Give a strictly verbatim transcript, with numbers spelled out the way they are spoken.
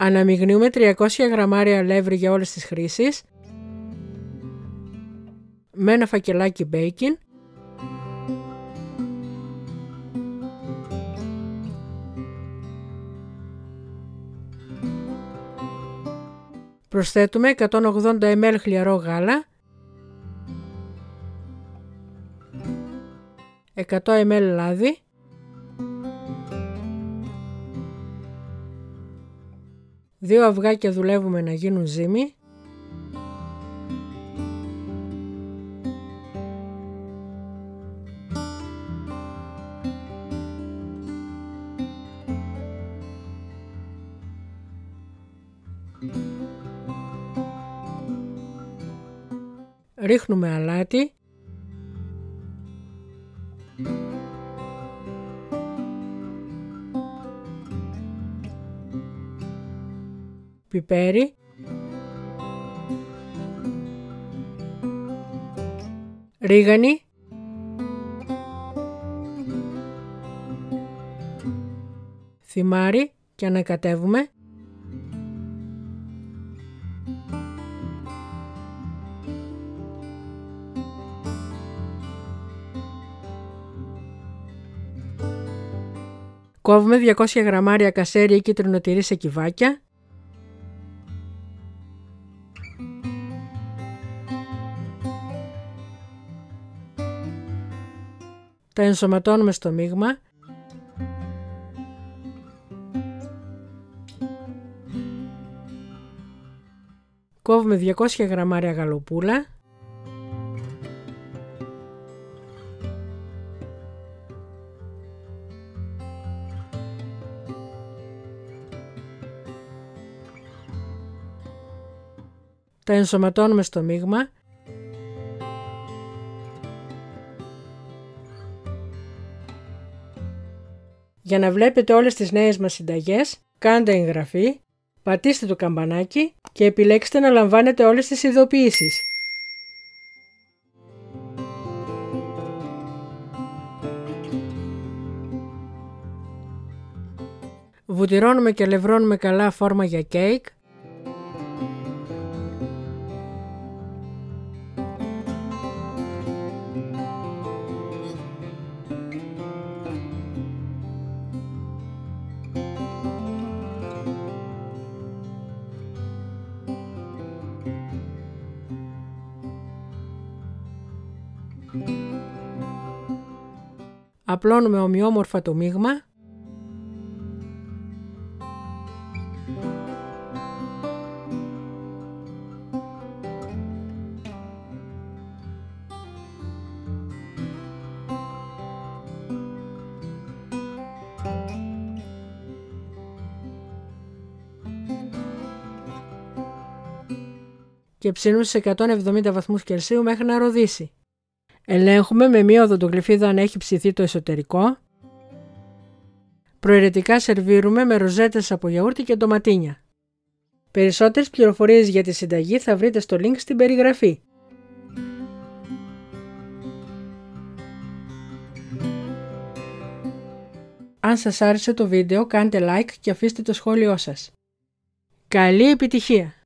Αναμειγνύουμε τριακόσια γραμμάρια αλεύρι για όλες τις χρήσεις με ένα φακελάκι μπέικιν, προσθέτουμε εκατόν ογδόντα μιλιλίτρα χλιαρό γάλα, εκατό μιλιλίτρα λάδι, δύο αυγάκια δουλεύουμε να γίνουν ζύμη, ρίχνουμε αλάτι, πιπέρι, ρίγανη, θυμάρι και ανακατεύουμε. Κόβουμε διακόσια γραμμάρια κασέρι ή κίτρινο τυρί σε κυβάκια. Τα ενσωματώνουμε στο μείγμα. Κόβουμε διακόσια γραμμάρια γαλοπούλα. Τα ενσωματώνουμε στο μείγμα. Για να βλέπετε όλες τις νέες μας συνταγές, κάντε εγγραφή, πατήστε το καμπανάκι και επιλέξτε να λαμβάνετε όλες τις ειδοποιήσεις. Βουτυρώνουμε και αλευρώνουμε καλά φόρμα για κέικ. Απλώνουμε ομοιόμορφα το μείγμα. Και ψήνουμε σε εκατόν εβδομήντα βαθμούς Κελσίου μέχρι να ροδίσει. Ελέγχουμε με μία οδοντογλυφίδα αν έχει ψηθεί το εσωτερικό. Προαιρετικά σερβίρουμε με ροζέτες από γιαούρτι και ντοματίνια. Περισσότερες πληροφορίες για τη συνταγή θα βρείτε στο link στην περιγραφή. Αν σας άρεσε το βίντεο κάντε like και αφήστε το σχόλιο σας. Καλή επιτυχία!